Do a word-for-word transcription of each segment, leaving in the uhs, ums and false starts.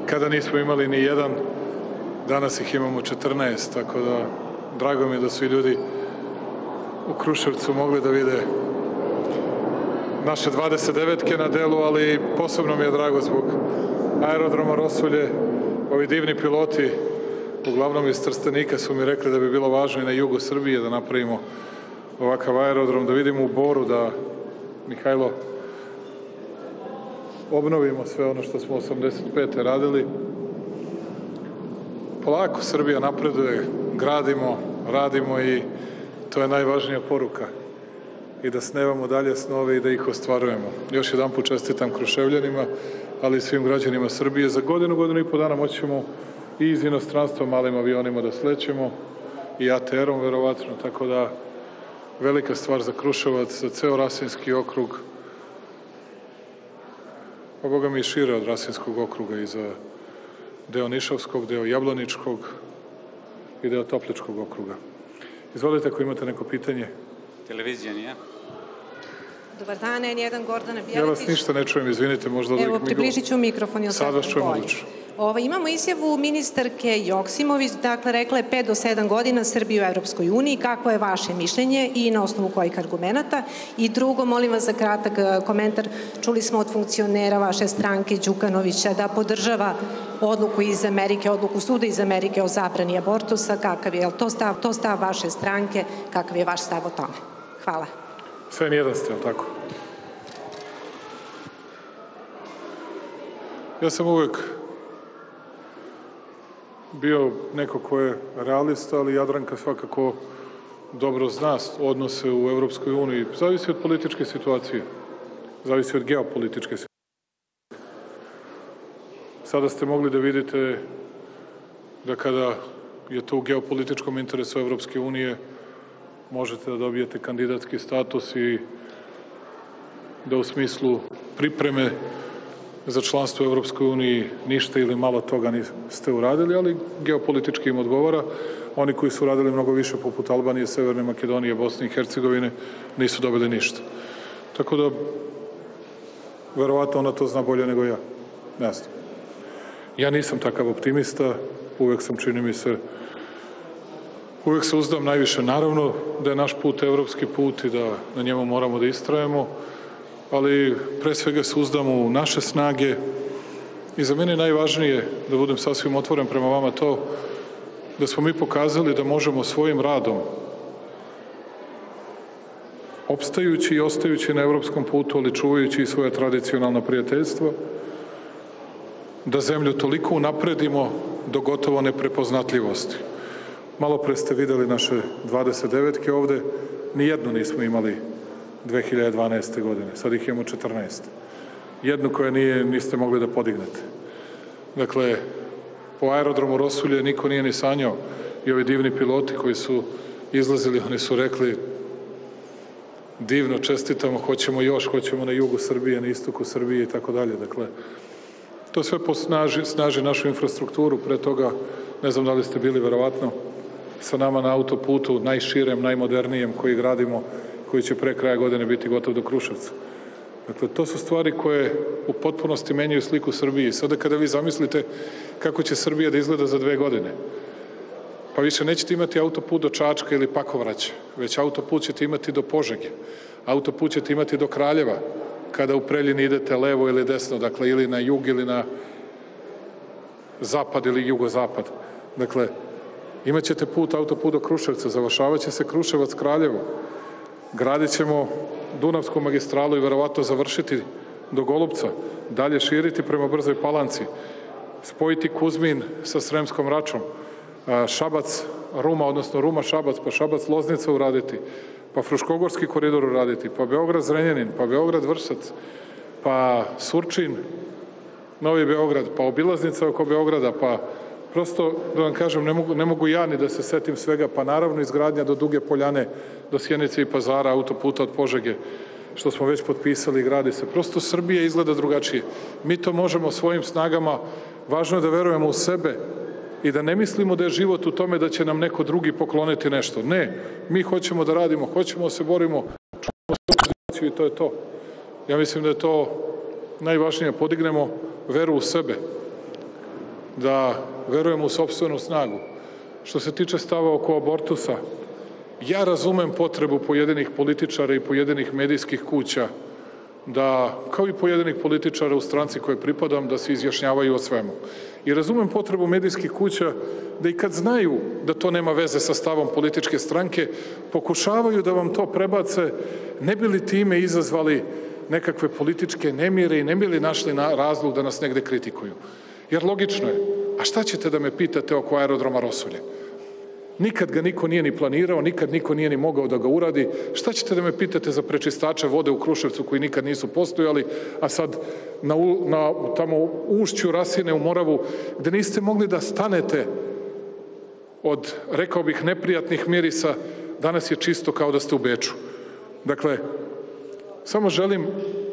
kada nismo imali ni jedan, danas ih imamo četrnaest, tako da drago mi je da su i ljudi u Kruševcu mogli da vide naše dvadeset devetke na delu, ali posebno mi je drago zbog aerodroma Rosulje. Ovi divni piloti, uglavnom iz Trstenika, su mi rekli da bi bilo važno i na jugu Srbije da napravimo ovakav aerodrom, da vidimo u Boru, da, Mihajlo, obnovimo sve ono što smo osamdeset pete radili. Polako Srbija napreduje, gradimo, radimo i to je najvažnija poruka. I da snevamo dalje snove i da ih ostvarujemo. Još jedan put čestitam Kruševljanima, ali i svim građanima Srbije. Za godinu, godinu i po dana moći ćemo i iz inostranstva malim avionima da slećemo i A T R-om verovatno, tako da velika stvar za Kruševac, za ceo Rasinski okrug, pa Boga mi i šire od Rasinskog okruga i za deo Nišavskog, deo Jablaničkog i deo Topličkog okruga. Izvolite ako imate neko pitanje. Televizija nije? Dobar dan, N jedan Gordana Bjeletić. Ja vas ništa ne čujem, izvinite, možda... Evo, približit ću mikrofon. Sad vas čujem odlično. Ovo, imamo izjavu ministarke Joksimović, dakle, rekla je pet do sedam godina Srbiju u Evropskoj uniji. Kako je vaše mišljenje i na osnovu kojih argumenta? I drugo, molim vas za kratak komentar. Čuli smo od funkcionera vaše stranke Đukanovića da podržava odluku iz Amerike, odluku suda iz Amerike o zabrani abortusa. Kakav je to stav, to stav vaše stranke? Kakav je vaš stav o tome? Hvala. Sve nijedan ste, ali tako? Ja sam uvek bio neko ko je realista, ali Jadranka svakako dobro zna odnose u Evropskoj uniji. Zavisi od političke situacije. Zavisi od geopolitičke situacije. Sada ste mogli da vidite da kada je to u geopolitičkom interesu Evropske unije, možete da dobijete kandidatski status i da u smislu pripreme za članstvo u Evropskoj uniji ništa ili malo toga niste uradili, ali geopolitički im odgovara. Oni koji su uradili mnogo više, poput Albanije, Severne Makedonije, Bosne i Hercegovine, nisu dobili ništa. Tako da, verovatno ona to zna bolje nego ja. Ne znam. Ja nisam takav optimista, uvek sam, čini mi se, uvek se uzdam najviše. Naravno da je naš put evropski put i da na njemu moramo da istrajemo, ali pre svega se uzdamo u naše snage i za mene je najvažnije, da budem sasvim otvoren prema vama, to da smo mi pokazali da možemo svojim radom, opstajući i ostajući na evropskom putu, ali čuvajući i svoje tradicionalno prijateljstvo, da zemlju toliko unapredimo do gotovo neprepoznatljivosti. Malo pre ste videli naše dvadeset devetke ovde, nijednu nismo imali dve hiljade dvanaeste. godine, sad ih imamo četrnaest. Jednu koja nije, niste mogli da podignete. Dakle, po aerodromu Rosulje niko nije ni sanjao i ovi divni piloti koji su izlazili, oni su rekli divno, čestitamo, hoćemo još, hoćemo na jugu Srbije, na istoku Srbije i tako dalje. Dakle, to sve posnaži, snaži našu infrastrukturu, pre toga, ne znam da li ste bili verovatno, sa nama na autoputu, najširem, najmodernijem koji gradimo, koji će pre kraja godine biti gotov do Kruševca. Dakle, to su stvari koje u potpunosti menjaju sliku Srbije. Sada kada vi zamislite kako će Srbija da izgleda za dve godine, pa više nećete imati autoput do Čačka ili Pakovraća, već autoput ćete imati do Požege, autoput ćete imati do Kraljeva, kada u Preljini idete levo ili desno, dakle, ili na jug ili na zapad ili jugozapad. Dakle, imat ćete put, autoput do Kruševca, završavat će se Kruševac Kraljevo, gradit ćemo Dunavsku magistralu i verovatno završiti do Golubca, dalje širiti prema Brzoj Palanci, spojiti Kuzmin sa Sremskom Račom, Šabac, Ruma, odnosno Ruma-Šabac, pa Šabac-Loznica uraditi, pa Fruškogorski koridor uraditi, pa Beograd-Zrenjanin, pa Beograd-Vršac, pa Surčin, Novi Beograd, pa obilaznica oko Beograda, pa prosto, da vam kažem, ne mogu, ne mogu ja ni da se setim svega, pa naravno izgradnja do Duge Poljane, do Sjenice i Pazara, autoputa od Požege, što smo već potpisali i gradi se. Prosto Srbija izgleda drugačije. Mi to možemo svojim snagama, važno je da verujemo u sebe i da ne mislimo da je život u tome da će nam neko drugi pokloniti nešto. Ne, mi hoćemo da radimo, hoćemo da se borimo, čuvamo svoju i to je to. Ja mislim da je to najvažnije, podignemo veru u sebe. da verujemo u sopstvenu snagu. Što se tiče stava oko abortusa, ja razumem potrebu pojedinih političara i pojedinih medijskih kuća da, kao i pojedinih političara u stranci koje pripadam, da se izjašnjavaju o svemu. I razumem potrebu medijskih kuća da i kad znaju da to nema veze sa stavom političke stranke, pokušavaju da vam to prebace, ne bi li time izazvali nekakve političke nemire i ne bi li našli na razlog da nas negde kritikuju. Jer logično je, a šta ćete da me pitate oko aerodroma Rosulje? Nikad ga niko nije ni planirao, nikad niko nije ni mogao da ga uradi. Šta ćete da me pitate za prečistače vode u Kruševcu koji nikad nisu postojali, a sad na, na tamo ušću Rasine u Moravu, gde niste mogli da stanete od, rekao bih, neprijatnih mirisa, danas je čisto kao da ste u Beču. Dakle, samo želim.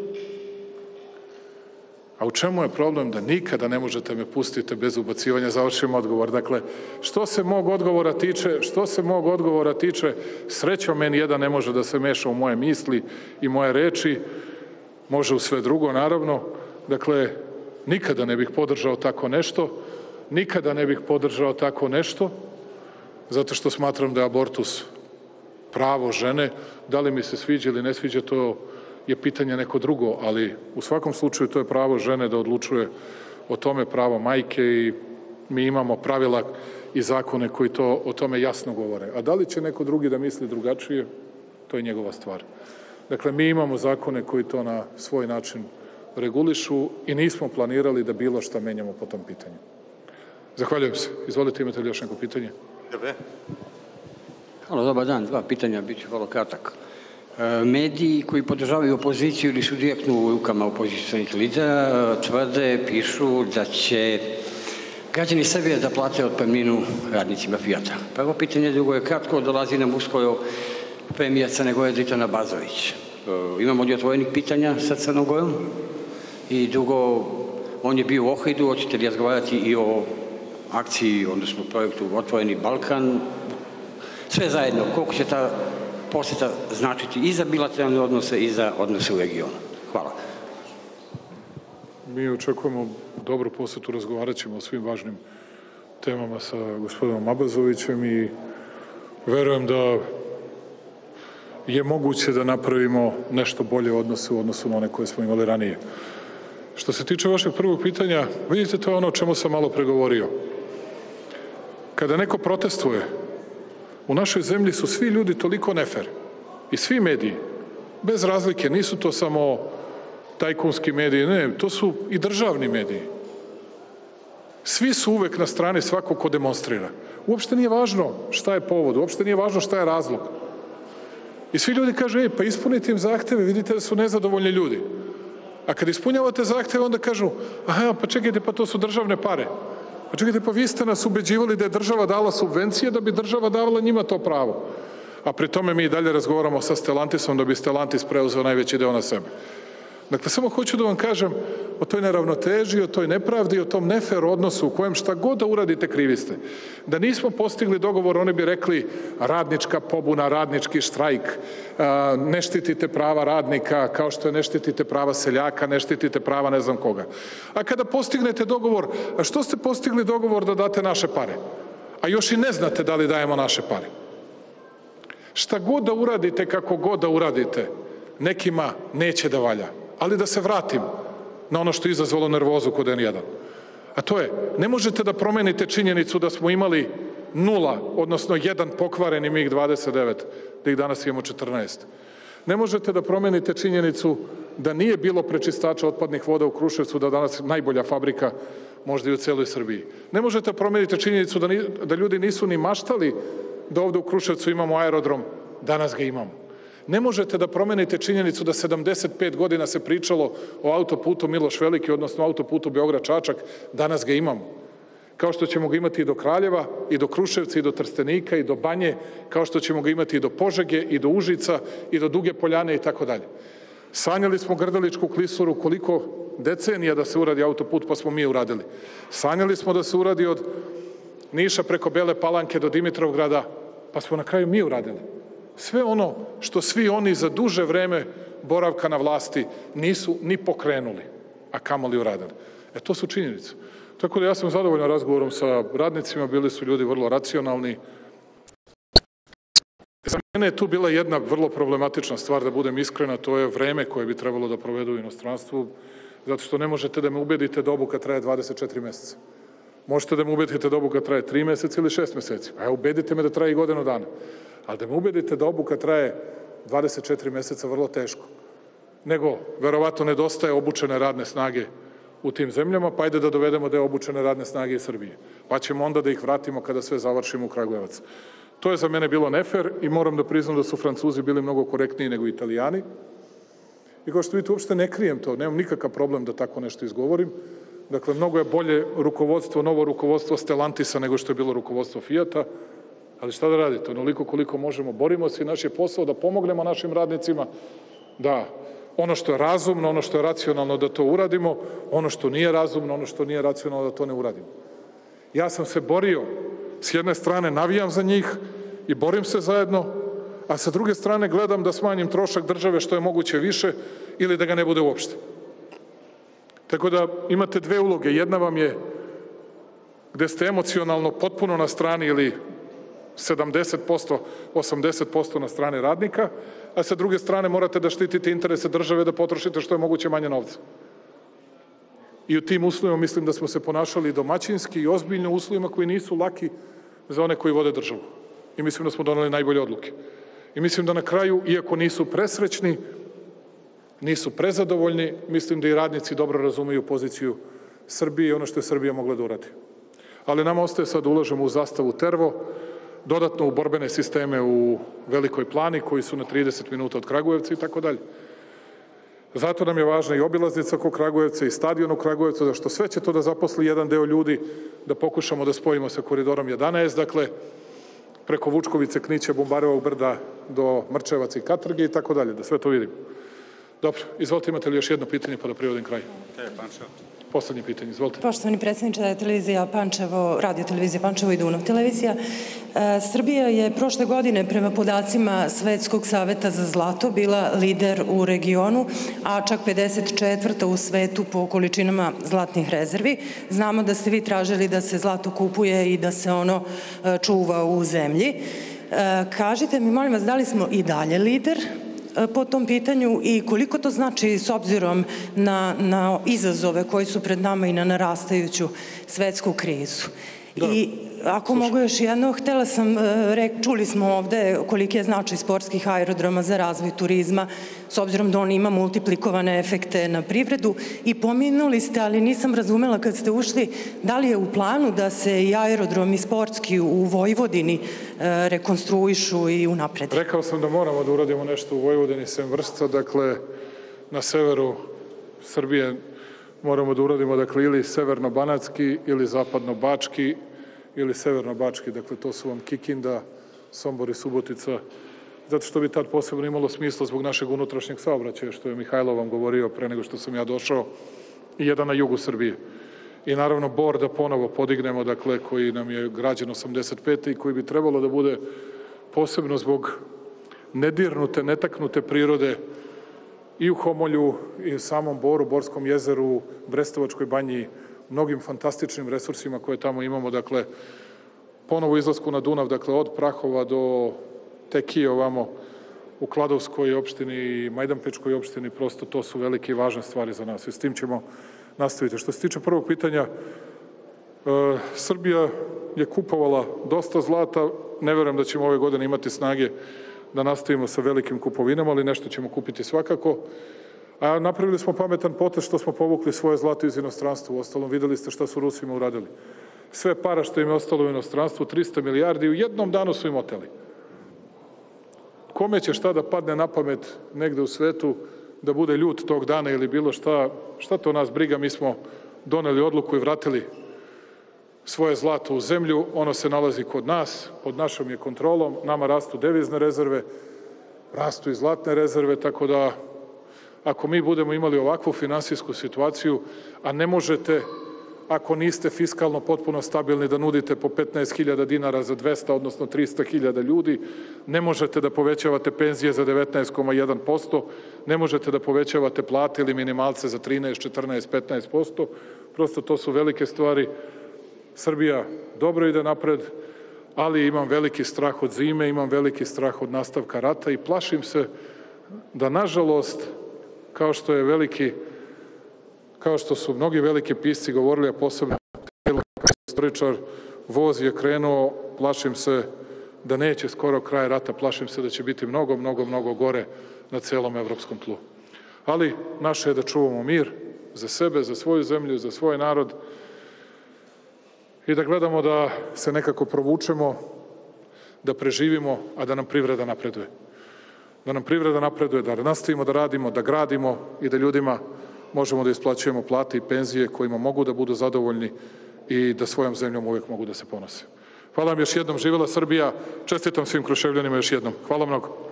A u čemu je problem da nikada ne možete me pustiti bez ubacivanja? Završim odgovor. Dakle, što se mog odgovora tiče, što se mog odgovora tiče, srećom meni jedan ne može da se meša u moje misli i moje reči, može u sve drugo, naravno. Dakle, nikada ne bih podržao tako nešto, nikada ne bih podržao tako nešto, zato što smatram da je abortus pravo žene. Da li mi se sviđa ili ne sviđa, to je pitanje neko drugo, ali u svakom slučaju to je pravo žene da odlučuje o tome, pravo majke, i mi imamo pravila i zakone koji to, o tome jasno govore. A da li će neko drugi da misli drugačije, to je njegova stvar. Dakle, mi imamo zakone koji to na svoj način regulišu i nismo planirali da bilo šta menjamo po tom pitanju. Zahvaljujem se. Izvolite, imate li još neko pitanje? Dobre. Halo, dobar dan. Dva pitanja, bit ću vrlo kratak. Mediji koji podržavaju opoziciju ili su direktno u rukama opozicionih lidera tvrde, pišu da će građani Srbije da plate otpremninu radnicima Fijata. Prvo pitanje, drugo je kratko, dolazi nam uskoro premijer Crne Gore Dritan Abazović. Imamo li otvorenih pitanja sa Crnom Gorom? I drugo, on je bio u Ohridu, hoćete li razgovarati i o akciji, odnosno projektu Otvoreni Balkan? Sve zajedno, koliko će ta posjeta značiti i za bilateralne odnose i za odnose u regionu. Hvala. Mi očekujemo dobru posjetu, razgovarat ćemo o svim važnim temama sa gospodinom Abazovićem i verujem da je moguće da napravimo nešto bolje odnose u odnosu na one koje smo imali ranije. Što se tiče vašeg prvog pitanja, vidite, to je ono o čemu sam malo pregovorio. Kada neko protestuje, u našoj zemlji su svi ljudi toliko nefer i svi mediji, bez razlike, nisu to samo tajkunski mediji, ne, to su i državni mediji. Svi su uvek na strani svakog ko demonstrira. Uopšte nije važno šta je povod, uopšte nije važno šta je razlog. I svi ljudi kažu, ej, pa ispunite im zahteve, vidite da su nezadovoljni ljudi. A kad ispunjavate zahteve, onda kažu, aha, pa čekajte, pa to su državne pare. Pa čekajte, pa vi ste nas ubeđivali da je država dala subvencije da bi država davala njima to pravo. A pri tome mi i dalje razgovaramo sa Stellantisom da bi Stellantis preuzeo najveći deo na sebe. Dakle, samo hoću da vam kažem o toj neravnoteži, o toj nepravdi, o tom nefer odnosu u kojem šta god da uradite krivi ste. Da nismo postigli dogovor, oni bi rekli radnička pobuna, radnički štrajk, ne štitite prava radnika kao što je ne štitite prava seljaka, ne štitite prava ne znam koga. A kada postignete dogovor, a što ste postigli dogovor da date naše pare? A još i ne znate da li dajemo naše pare. Šta god da uradite, kako god da uradite, nekima neće da valja. Ali da se vratim na ono što je izazvalo nervozu kod en jedan. A to je, ne možete da promenite činjenicu da smo imali nula, odnosno jedan pokvareni mig dvadeset devet, da ih danas imamo četrnaest. Ne možete da promenite činjenicu da nije bilo prečistača otpadnih voda u Kruševcu, da danas najbolja fabrika možda i u celoj Srbiji. Ne možete promeniti činjenicu da, ni, da ljudi nisu ni maštali da ovde u Kruševcu imamo aerodrom, danas ga imamo. Ne možete da promenite činjenicu da sedamdeset pet godina se pričalo o autoputu Miloš Veliki, odnosno autoputu Beograd-Čačak, danas ga imamo. Kao što ćemo ga imati i do Kraljeva, i do Kruševca, i do Trstenika, i do Banje, kao što ćemo ga imati i do Požege, i do Užica, i do Duge Poljane, i tako dalje. Sanjali smo Grdeličku klisuru, koliko decenija da se uradi autoput, pa smo mi uradili. Sanjali smo da se uradi od Niša preko Bele Palanke do Dimitrovgrada, pa smo na kraju mi uradili. Sve ono što svi oni za duže vreme boravka na vlasti nisu ni pokrenuli, a kamoli uradili. E, to su činjenice. Tako da ja sam zadovoljan razgovorom sa radnicima, bili su ljudi vrlo racionalni. Za mene je tu bila jedna vrlo problematična stvar, da budem iskrena, to je vreme koje bi trebalo da provedu u inostranstvu, zato što ne možete da me ubedite da obuka traje dvadeset četiri meseca. Možete da me ubedite da obuka traje tri meseca ili šest meseci. A ubedite me da traje i godinu dana. Ali da me ubedite da obuka traje dvadeset četiri meseca, vrlo teško. Nego, verovatno, nedostaje obučene radne snage u tim zemljama, pa ajde da dovedemo deo obučene radne snage iz Srbije. Pa ćemo onda da ih vratimo kada sve završimo u Kragujevac. To je za mene bilo nefer i moram da priznam da su Francuzi bili mnogo korektniji nego Italijani. I kao što vidite, uopšte ne krijem to, nemam nikakav problem da tako nešto izgovorim. Dakle, mnogo je bolje rukovodstvo, novo rukovodstvo Stellantisa nego što je bilo rukovodstvo Fijata, ali šta da radite, onoliko koliko možemo, borimo se i naš je posao da pomognemo našim radnicima, da ono što je razumno, ono što je racionalno da to uradimo, ono što nije razumno, ono što nije racionalno da to ne uradimo. Ja sam se borio, s jedne strane navijam za njih i borim se zajedno, a sa druge strane gledam da smanjim trošak države što je moguće više ili da ga ne bude uopšte. Tako da imate dve uloge. Jedna vam je gde ste emocionalno potpuno na strani ili sedamdeset posto, osamdeset posto na strani radnika, a sa druge strane morate da štitite interese države, da potrošite što je moguće manje novca. I u tim uslovima mislim da smo se ponašali domaćinski i ozbiljno u uslovima koji nisu laki za one koji vode državu. I mislim da smo doneli najbolje odluke. I mislim da na kraju, iako nisu presrećni, nisu prezadovoljni, mislim da i radnici dobro razumeju poziciju Srbije i ono što je Srbija mogla da uradi. Ali nama ostaje sad da ulažemo u zastavu Tervo, dodatno u borbene sisteme u Velikoj Plani, koji su na trideset minuta od Kragujevca i tako dalje. Zato nam je važna i obilaznica oko Kragujevca i stadion u Kragujevcu, zašto sve će to da zaposli jedan deo ljudi, da pokušamo da spojimo sa koridorom jedanaest, dakle, preko Vučkovice, Knića, Bombarevog brda do Mrčevaca i Katrge i tako dalje, da sve to vidimo. Dobro, izvolite, imate li još jedno pitanje pa da privodim kraj? Poslednje pitanje, izvolite. Poštovani predsjedniče, televizija Pančevo, radio televizija Pančevo i Dunav televizija. E, Srbija je prošle godine prema podacima Svetskog saveta za zlato bila lider u regionu, a čak pedeset četvrta u svetu po količinama zlatnih rezervi. Znamo da ste vi tražili da se zlato kupuje i da se ono e, čuva u zemlji. E, kažite mi, molim vas, da li smo i dalje lider po tom pitanju i koliko to znači s obzirom na, na izazove koji su pred nama i na narastajuću svetsku krizu. Da. I ako mogu još jedno, htela sam, rek, čuli smo ovde koliki je značaj sportskih aerodroma za razvoj turizma, s obzirom da on ima multiplikovane efekte na privredu i pominuli ste, ali nisam razumela kad ste ušli, da li je u planu da se i aerodromi sportski u Vojvodini rekonstruišu i unaprede? Rekao sam da moramo da uradimo nešto u Vojvodini sem Vršca, dakle na severu Srbije moramo da uradimo, dakle, ili severno-banatski ili zapadno-bački ili severno-bački, dakle to su vam Kikinda, Sombor i Subotica, zato što bi tad posebno imalo smisla zbog našeg unutrašnjeg saobraćaja, što je Mihajlo vam govorio pre nego što sam ja došao, i jedan na jugu Srbije. I naravno Bor da ponovo podignemo, dakle, koji nam je građen osamdeset pete i koji bi trebalo da bude posebno zbog nedirnute, netaknute prirode i u Homolju, i u samom Boru, Borskom jezeru, Brestovačkoj banji, mnogim fantastičnim resursima koje tamo imamo, dakle, ponovo izlasku na Dunav, dakle, od Prahova do Tekije ovamo u Kladovskoj opštini i Majdanpečkoj opštini, prosto to su velike i važne stvari za nas i s tim ćemo nastaviti. Što se tiče prvog pitanja, e, Srbija je kupovala dosta zlata, ne verujem da ćemo ove godine imati snage da nastavimo sa velikim kupovinama, ali nešto ćemo kupiti svakako. A napravili smo pametan potez što smo povukli svoje zlato iz inostranstva. Uostalom, videli ste šta su Rusima uradili. Sve para što im je ostalo u inostranstvu, trista milijardi, u jednom danu su im oteli. Kome će šta da padne na pamet negde u svetu da bude ljut tog dana ili bilo šta, šta to nas briga, mi smo doneli odluku i vratili svoje zlato u zemlju, ono se nalazi kod nas, pod našom je kontrolom, nama rastu devizne rezerve, rastu i zlatne rezerve, tako da ako mi budemo imali ovakvu finansijsku situaciju, a ne možete ako niste fiskalno potpuno stabilni, da nudite po petnaest hiljada dinara za dvesta, odnosno trista hiljada ljudi, ne možete da povećavate penzije za devetnaest zarez jedan posto, ne možete da povećavate plate ili minimalce za trinaest, četrnaest, petnaest posto, prosto to su velike stvari. Srbija dobro ide napred, ali imam veliki strah od zime, imam veliki strah od nastavka rata i plašim se da, nažalost, kao što je veliki, kao što su mnogi veliki pisci govorili, a posebno kao istoričar, voz je krenuo, plašim se da neće skoro kraj rata, plašim se da će biti mnogo, mnogo, mnogo gore na celom evropskom tlu. Ali naše je da čuvamo mir za sebe, za svoju zemlju, za svoj narod i da gledamo da se nekako provučemo, da preživimo, a da nam privreda napreduje. Da nam privreda napreduje, da nastavimo da radimo, da gradimo i da ljudima možemo da isplaćujemo plate i penzije kojima mogu da budu zadovoljni i da svojom zemljom uvijek mogu da se ponose. Hvala vam još jednom, živela Srbija, čestitam svim Kruševljanima još jednom. Hvala mnogo.